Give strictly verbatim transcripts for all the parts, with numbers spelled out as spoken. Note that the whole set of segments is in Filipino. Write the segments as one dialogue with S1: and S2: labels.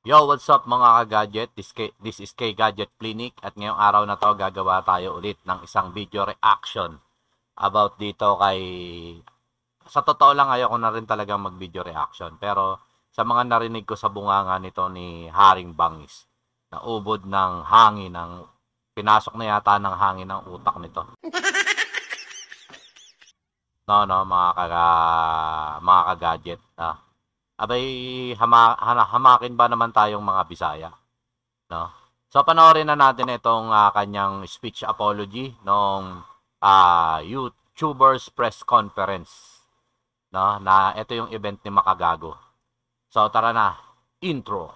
S1: Yo, what's up mga ka-gadget? This, K- this is K Gadget Clinic at ngayong araw na to gagawa tayo ulit ng isang video reaction about dito kay... Sa totoo lang ayoko na rin talaga mag-video reaction pero sa mga narinig ko sa bunganga nito ni Haring Bangis na ubod ng hangin ng pinasok na yata ng hangin ng utak nito. No, no, mga kaga mga ka-gadget. Ah. Abay, hama, hana, hamakin ba naman tayong mga Bisaya? No? So, panoorin na natin itong uh, kanyang speech apology nung uh, YouTubers press conference. No? Na ito yung event ni Makagago. So, tara na. Intro.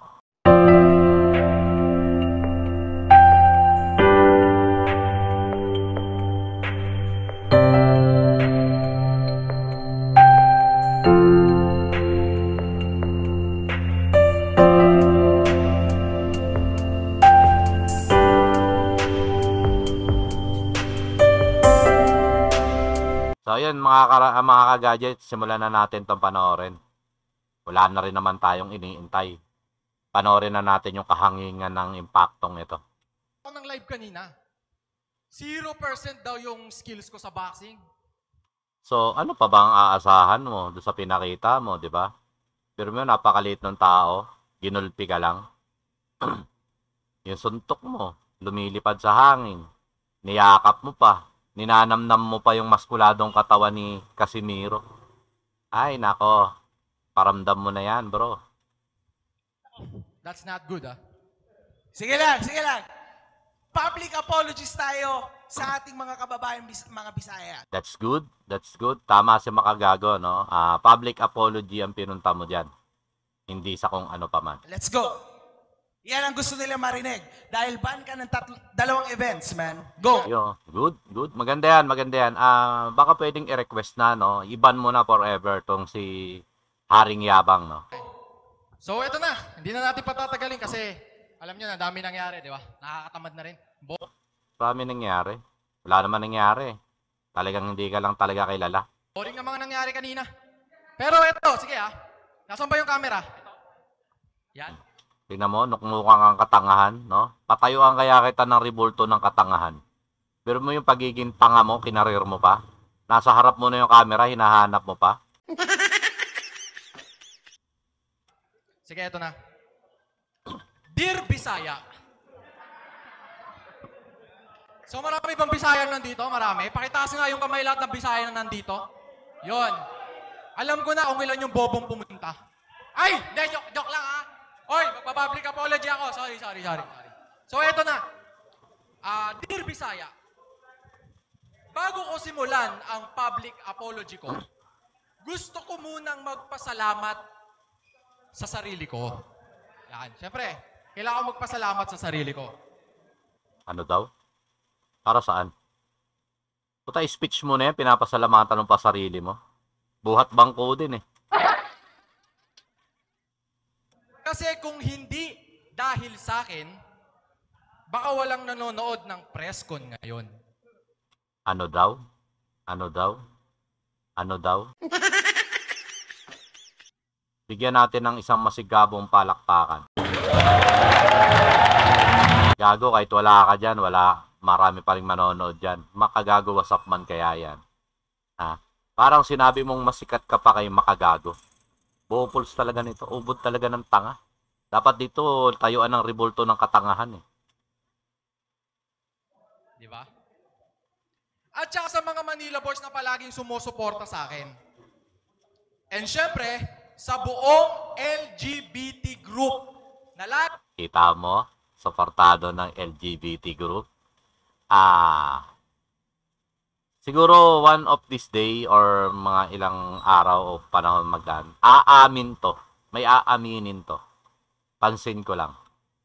S1: So, ayun mga, ka- mga ka-gadget, simulan na natin itong panoorin. Wala na rin naman tayong iniintay. Panoorin na natin yung kahangingan ng impaktong ito.
S2: Ako ng live kanina, zero percent daw yung skills ko sa boxing.
S1: So, ano pa ba ang aasahan mo doon sa pinakita mo, di ba? Pero mo, napakaliit ng tao, ginulpi ka lang. Yung suntok mo, lumilipad sa hangin. Niyakap mo pa. Ninanamnam mo pa yung maskuladong katawan ni Casimiro. Ay, nako. Paramdam mo na yan, bro.
S2: That's not good, ah.
S3: Sige lang, sige lang. Public apologies tayo sa ating mga kababayan bis- mga Bisaya.
S1: That's good. That's good. Tama si Makagago, no? Uh, public apology ang pinunta mo dyan. Hindi sa kung ano pa man.
S3: Let's go. Yan ang gusto nila marinig. Dahil ban ka ng tatlo, dalawang events, man. Go.
S1: Yo, good, good. Maganda yan, maganda yan. Ah, baka pwedeng i-request na, no? Iban mo na forever tong si Haring Yabang, no?
S2: So, ito na. Hindi na natin patatagalin kasi alam nyo na, dami nangyari, di ba? Nakakatamad na rin. Bo
S1: Marami nangyari. Wala naman nangyari. Talagang hindi ka lang talaga kilala.
S2: boring ang mga nangyari kanina. Pero ito, sige ah. Nasaan ba yung camera? Ito. Yan.
S1: Tingnan mo, nukmukhang ang katangahan, no? Patayuan kaya kita ng ribulto ng katangahan. Pero mo yung pagiging tanga mo, kinarir mo pa. Nasa harap mo na yung camera, hinahanap mo pa.
S2: Sige, ito na. Dear Bisaya. So marami bang Bisaya nandito? Marami. Pakitaas nga yung kamay lahat ng Bisaya na nandito. Yon. Alam ko na kung ilan yung bobong pumunta. Ay! Hindi, joke, joke lang ha. Oy, magpa-public apology ako. Sorry, sorry, sorry. sorry. So eto na. Ah, uh, Dear Bisaya. Bago ko simulan ang public apology ko, gusto ko munang magpasalamat sa sarili ko. Yan. Siyempre, kailangan ko magpasalamat sa sarili ko.
S1: Ano daw? Para saan? Puta, speech mo na yan, pinapasalamatan mo pa sarili mo. Buhat bangko din eh.
S2: Kasi kung hindi dahil sa akin, baka walang nanonood ng press con ngayon.
S1: Ano daw? Ano daw? Ano daw? Bigyan natin ng isang masigabong palakpakan. Gago, kahit wala ka dyan, wala, marami pa rin manonood dyan. Makagago, wasap man kaya yan. Ha? Parang sinabi mong masikat ka pa kay Makagago. Bupuls talaga nito. Ubod talaga ng tanga. Dapat dito tayuan ng ribulto ng katangahan eh.
S2: Di ba? At saka sa mga Manila boys na palaging sumusuporta sa akin. And syempre, sa buong L G B T group na lahat.
S1: Kita mo? Suportado ng L G B T group. Ah... Siguro one of this day or mga ilang araw o panahon magdaan, aamin to. May aaminin to. Pansin ko lang.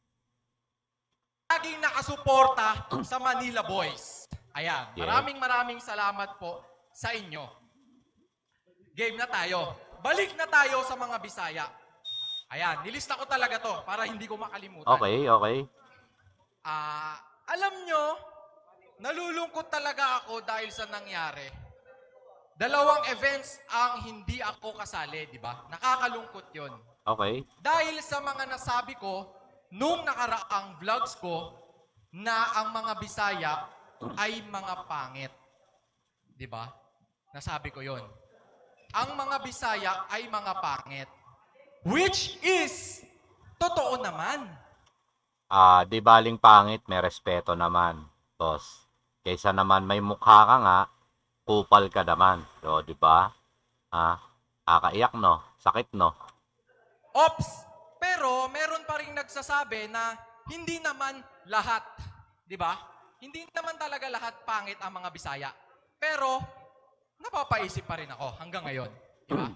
S2: Laging nakasuporta sa Manila Boys. Ayan,
S1: Yeah.
S2: maraming maraming salamat po sa inyo. Game na tayo. Balik na tayo sa mga Bisaya. Ayan, nilista ko talaga to para hindi ko makalimutan.
S1: Okay, okay.
S2: Ah, alam nyo, nalulungkot talaga ako dahil sa nangyari. Dalawang events ang hindi ako kasali, di ba? Nakakalungkot yon.
S1: Okay.
S2: Dahil sa mga nasabi ko nung nakaraang vlogs ko na ang mga Bisaya ay mga pangit. 'Di ba? Nasabi ko 'yon. Ang mga Bisaya ay mga pangit. Which is totoo naman.
S1: Ah, di baling pangit, may respeto naman, boss. Kaysa naman may mukha ka nga, kupal ka naman. So, di ba? Ah, kakaiyak, no? Sakit, no?
S2: Ops! Pero meron pa rin nagsasabi na hindi naman lahat, 'di ba? Hindi naman talaga lahat pangit ang mga Bisaya. Pero napapaisip pa rin ako hanggang ngayon, 'di ba?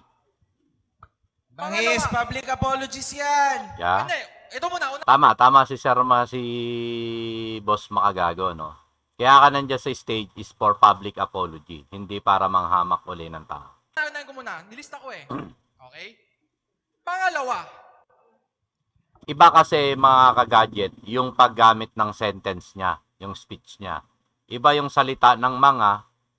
S3: Bangis, public apologies yan.
S1: Yeah?
S2: Hindi, ito muna una.
S1: Tama, tama si Sir Ma, si Boss Makagago, no? Kaya ka nandiyan sa stage is for public apology, hindi para manghamak uli ng tao.
S2: Unahin ko muna, nilista ko eh. Okay? Pangalawa,
S1: Iba kasi mga kagadget, yung paggamit ng sentence niya, yung speech niya. Iba yung salita ng mga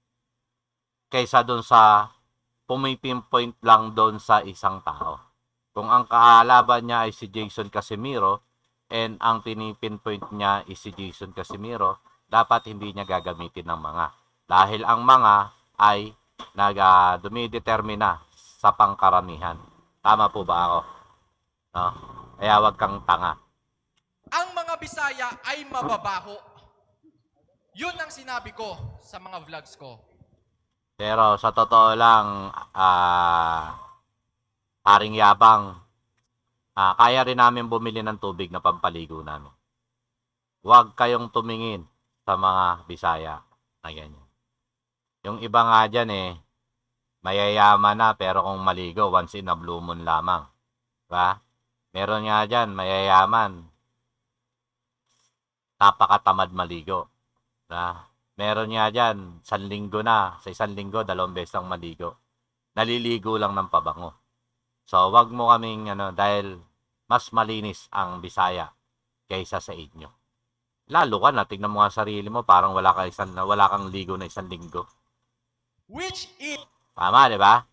S1: kaysa doon sa pumipinpoint lang doon sa isang tao. Kung ang kaalaban niya ay si Jason Casimiro and ang pinipinpoint niya is si Jason Casimiro, dapat hindi niya gagamitin ng mga. Dahil ang mga ay nag uh, dumidetermina sa pangkaramihan. Tama po ba ako? No? Kaya wag kang tanga.
S2: ang mga Bisaya ay mababaho. Yun ang sinabi ko sa mga vlogs ko.
S1: Pero sa totoo lang, ah, paring yabang, ah, kaya rin namin bumili ng tubig na pampaligo namin. Huwag kayong tumingin sa mga Bisaya na ganyan. Yung iba nga dyan eh, mayayaman na pero kung maligo, once in a blue moon lamang. Diba? Meron nga dyan, mayayaman, napakatamad maligo. Diba? Meron nga dyan, isang linggo na, sa isang linggo, dalawang beses lang maligo. Naliligo lang ng pabango. So, wag mo kaming, ano, dahil mas malinis ang Bisaya kaysa sa inyo. Lalo ka na, tignan mo nga sarili mo, parang wala, ka isang, wala kang ligo na isang linggo.
S2: Which is,
S1: Tama, di ba?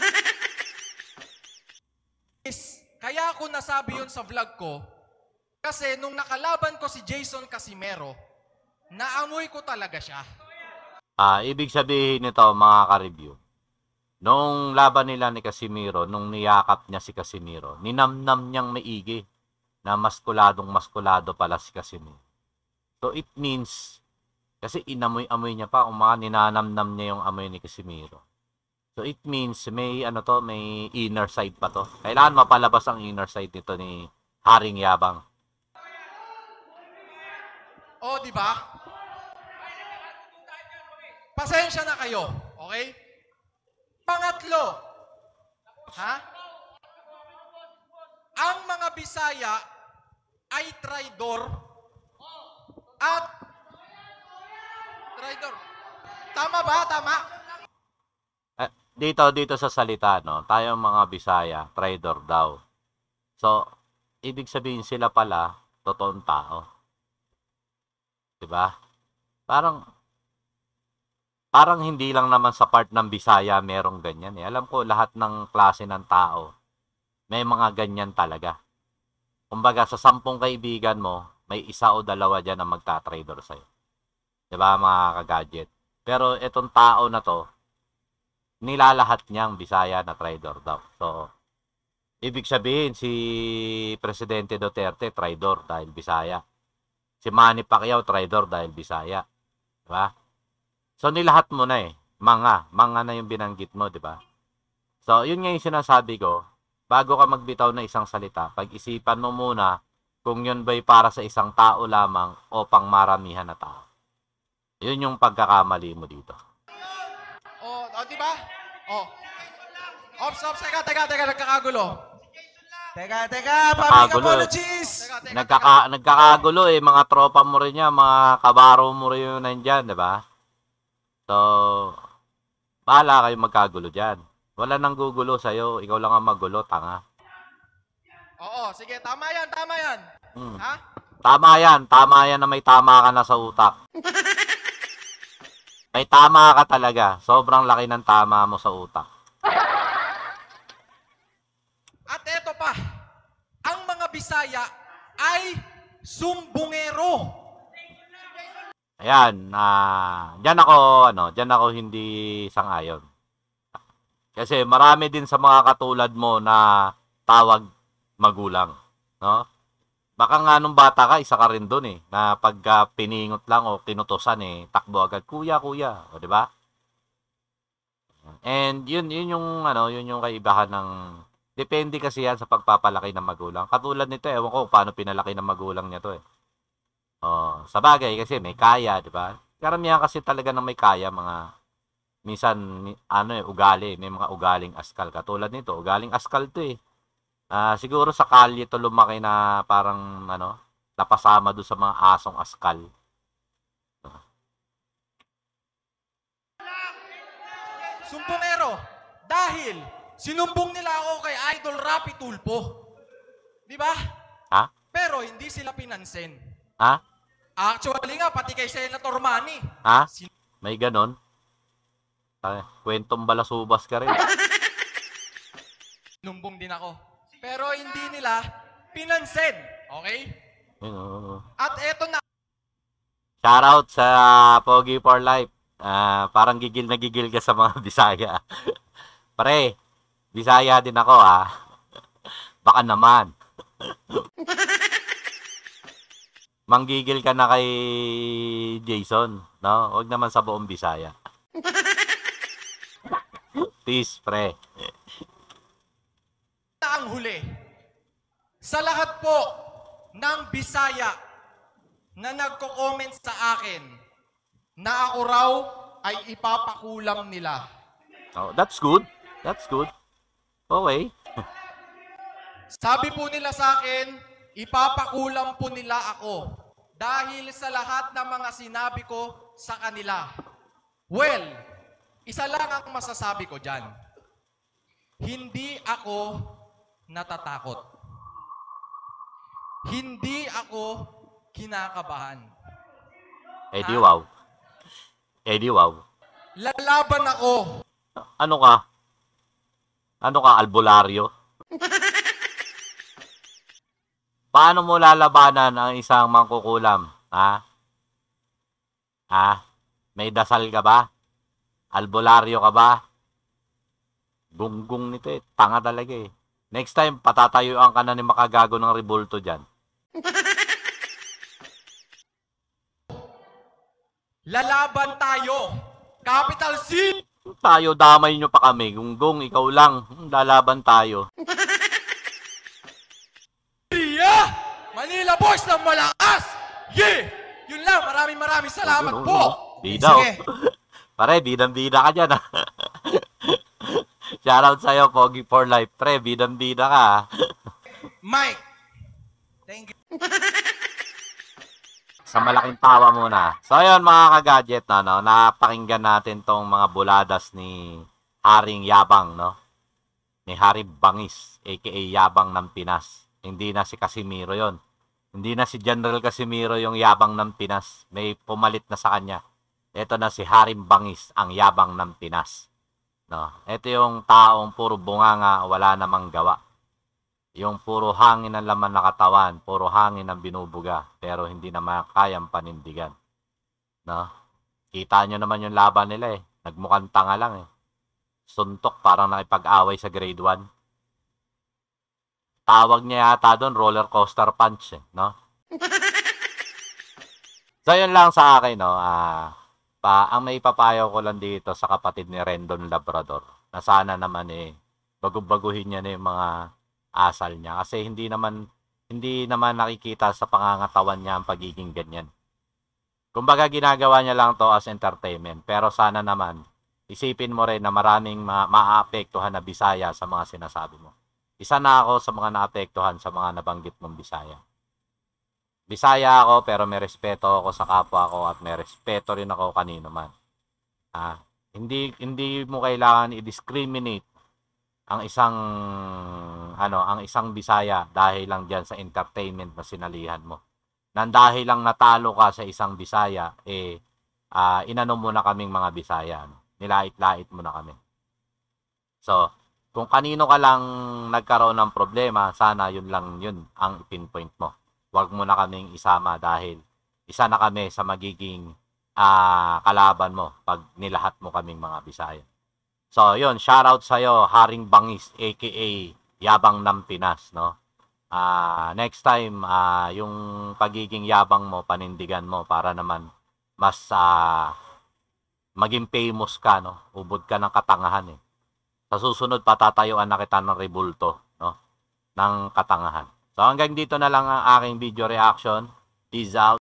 S2: kaya ako nasabi yun sa vlog ko, kasi nung nakalaban ko si Jason Casimero, naamoy ko talaga siya.
S1: Ah, ibig sabihin nito, mga ka-review, nung laban nila ni Casimiro, nung niyakap niya si Casimiro, ninamnam niyang maigi na maskuladong maskulado pala si Casimiro. So it means, kasi inamoy-amoy niya pa, kung mga ninanamnam niya yung amoy ni Casimiro. So it means, may ano to, may inner side pa to. Kailangan mapalabas ang inner side nito ni Haring Yabang.
S2: O, di ba? Pasensya na kayo, okay? Pangatlo, ha? Ang mga Bisaya ay traidor at traidor. Tama ba? Tama?
S1: Eh, dito, dito sa salita, no, tayong mga Bisaya, traidor daw. So, ibig sabihin sila pala, totoong tao. Diba? Parang, parang hindi lang naman sa part ng Bisaya merong ganyan eh. Alam ko lahat ng klase ng tao, may mga ganyan talaga. Kumbaga, sa sampung kaibigan mo, may isa o dalawa dyan ang magta-trader sa'yo. Diba, mga ka-gadget? Pero itong tao na to, nilalahat niyang Bisaya na traidor daw. So, ibig sabihin, si Presidente Duterte, traidor dahil Bisaya. Si Manny Pacquiao, traidor dahil Bisaya. Diba? So, nilahat mo na eh. Mga. Mga na yung binanggit mo, diba? So, yun nga yung sinasabi ko. Bago ka magbitaw na isang salita, pag-isipan mo muna kung yun ba'y para sa isang tao lamang o pang maramihan na tao. Yun yung pagkakamali mo dito.
S2: O, o di ba? O. Ops, ops, teka, teka, teka, nagkakagulo.
S3: Teka, teka, public
S1: Nakagulo.
S3: apologies.
S2: Teka, teka,
S1: Nagkaka, nagkakagulo eh, mga tropa mo rin yan, mga kabaro mo rin yung nandyan, di ba? So, bahala kayo magkagulo dyan. Wala nang gugulo sa'yo, ikaw lang ang magulo, tanga.
S2: Oo, sige, tama yan, tama yan.
S1: Hmm.
S2: Ha?
S1: Tama yan, tama yan na may tama ka na sa utak. May tama ka talaga, sobrang laki ng tama mo sa utak.
S2: At eto pa, Bisaya ay sumbungero.
S1: Ayan, ah, diyan ako, ano, diyan ako hindi sang-ayon. Kasi marami din sa mga katulad mo na tawag magulang, no? Baka nga nung bata ka, isa ka rin doon eh, na pagka piningot lang o kinutusan eh, takbo agad, kuya, kuya, o di ba? And yun, yun yung, ano, yun yung kaibahan ng, depende kasi yan sa pagpapalaki ng magulang. Katulad nito, ewan ko paano pinalaki ng magulang niya to eh. Oh, sa bagay kasi may kaya, di ba? Karamihan kasi talaga ng may kaya, mga, minsan, ano eh, ugali, may mga ugaling askal. Katulad nito, ugaling askal to eh. Ah, siguro sa kalye to lumaki na parang ano, napasama doon sa mga asong askal.
S2: Sumbongero. Dahil sinumbong nila ako kay Idol Rapi Tulpo. Di ba?
S1: Ha?
S2: Pero hindi sila pinansin.
S1: Ha?
S2: Actually nga, pati kay Senator Manny.
S1: Ha?
S2: Sin-
S1: May ganon? Ay, kwentong balasubas ka rin.
S2: Sinumbong din ako. Pero hindi nila pinansin. Okay?
S1: Yun, oo.
S2: At eto na.
S1: Shoutout sa Pogi for Life. Ah, parang gigil na gigil ka sa mga Bisaya. Pare, Bisaya din ako ah. Baka naman. Manggigil ka na kay Jason, no? Huwag naman sa buong Bisaya. Peace, pre.
S2: ang huli. Sa lahat po ng Bisaya na nagko-comment sa akin na ako raw ay ipapakulam nila.
S1: Oh, that's good. That's good. Okay.
S2: Sabi po nila sa akin, ipapakulam po nila ako dahil sa lahat ng mga sinabi ko sa kanila. Well, isa lang ang masasabi ko dyan. Hindi ako natatakot. Hindi ako kinakabahan.
S1: Eh di wow. Eh di wow.
S2: Lalaban ako.
S1: Ano ka? Ano ka, albularyo? Paano mo lalabanan ang isang mangkukulam? Ha? Ha? May dasal ka ba? Albularyo ka ba? Gunggong nito eh. Tanga talaga eh. Next time, patatayuan ka na ni makagago ng rebulto dyan.
S2: Lalaban tayo. Capital C.
S1: Tayo, damay nyo pa kami. Gunggong, ikaw lang. Lalaban tayo.
S2: Yeah! Manila Boys ng malakas! Yeah! Yun lang. Maraming maraming salamat po.
S1: Bida,
S3: Sige.
S1: oh. Pare, bidang-bida ka dyan, ha? Shoutout sa'yo, Pogi for Life. Pre, bidang-bida ka, ha?
S3: Mike. Thank you.
S1: Sa malaking tawa muna. So, ayun, mga ka-gadget, no, no, napakinggan natin tong mga buladas ni Haring Yabang, no? Ni Hari Bangis, aka Yabang ng Pinas. Hindi na si Casimiro yon. Hindi na si General Casimiro yung Yabang ng Pinas. May pumalit na sa kanya. Ito na si Haring Bangis, ang Yabang ng Pinas. No? Ito yung taong puro bunganga, wala namang gawa. Yung puro hangin ang laman na katawan, puro hangin ang binubuga, pero hindi naman kayang panindigan. No? Kita nyo naman yung laban nila eh. Nagmukhang tanga lang eh. Suntok, parang nakipag-away sa grade one. Tawag niya yata doon, roller coaster punch eh. No? So yun lang sa akin, no? Ah... Pa, ang may papayo ko lang dito sa kapatid ni Rendon Labrador na sana naman eh bago-baguhin niya na yung mga asal niya kasi hindi naman hindi naman nakikita sa pangangatawan niya ang pagiging ganyan. Kumbaga ginagawa niya lang to as entertainment pero sana naman isipin mo rin na maraming ma- maapektuhan na Bisaya sa mga sinasabi mo. Isa na ako sa mga naapektuhan sa mga nabanggit mong Bisaya. Bisaya ako pero may respeto ako sa kapwa ko at may respeto rin ako kanino man. Ah, hindi hindi mo kailangan i-discriminate ang isang ano, ang isang Bisaya dahil lang diyan sa entertainment na sinalihan mo. Nang dahil lang natalo ka sa isang Bisaya eh ah, inano mo na kaming mga Bisaya, no? Nilait-lait mo na kami. So, Kung kanino ka lang nagkaroon ng problema, sana yun lang yun ang pinpoint mo. Huwag mo na kaming isama dahil isa na kami sa magiging ah, kalaban mo pag nilahat mo kaming mga Bisaya. So, yun, shoutout sa'yo, Haring Bangis, aka Yabang ng Pinas, no? Ah, next time, ah, yung pagiging yabang mo, panindigan mo para naman mas ah, maging famous ka, no? Ubod ka ng katangahan, eh. Sa susunod, patatayuan na kita ng rebulto, no? Ng katangahan. So, hanggang dito na lang ang aking video reaction. Peace out.